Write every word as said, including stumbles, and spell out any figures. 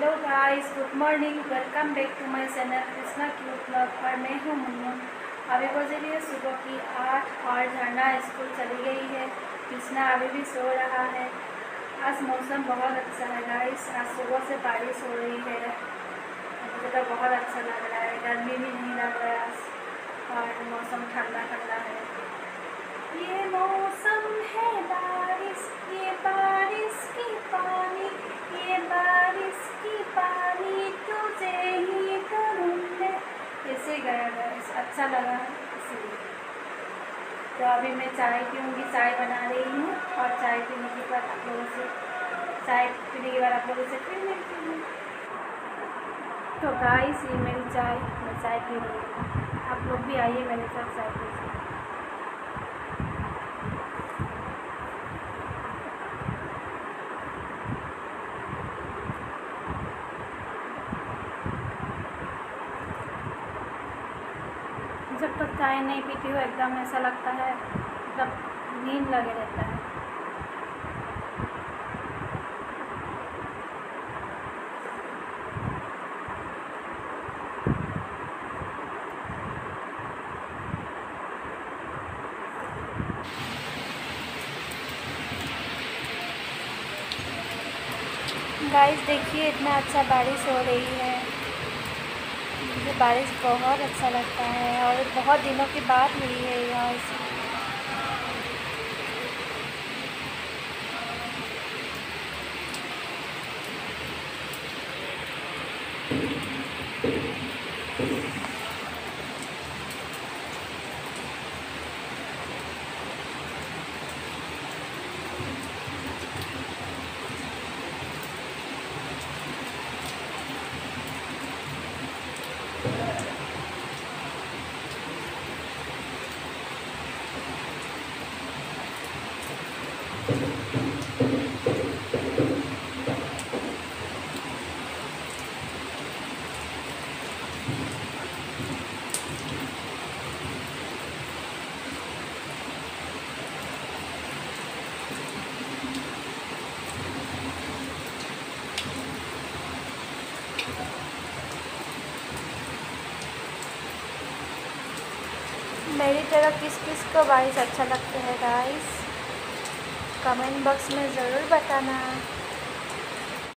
Hello guys, good morning. Welcome back to my channel Krishna cute blog. और मैं हूँ मुनमुन। अभी बज रही है सुबह की आठ और झरना स्कूल चली गई है। कृष्णा अभी भी सो रहा है। आज मौसम बहुत अच्छा है गाइस। आज सुबह से बारिश हो रही है। मुझे तो बहुत अच्छा लग रहा है। गर्मी भी नहीं लग रहा है आज और मौसम ठंडा ठंडा है। ये मौसम है बारिश, ये बारिश की पानी, ये बारिश की पानी तुझे ही करूँ मैं। ऐसे गया गाइस, अच्छा लगा इसलिए। तो अभी मैं चाय पीऊँगी, चाय बना रही हूँ और चाय पीने के बाद आप लोगों से चाय पीने के बाद आप लोगों से फिर मिलती हूँ। तो गाइस, ये मेरी चाय, मैं चाय पी रही हूँ। आप लोग भी आइए मेरे साथ चाय पीजिए। जब तक चाय नहीं पीती हो एकदम ऐसा लगता है, मतलब नींद लगे रहता है। गाइस देखिए, इतना अच्छा बारिश हो रही है। मुझे बारिश बहुत अच्छा लगता है और बहुत दिनों की बात हुई है यहाँ से। मेरी तरह किस किस को बारिश अच्छा लगता है गाइस, कमेंट बॉक्स में ज़रूर बताना।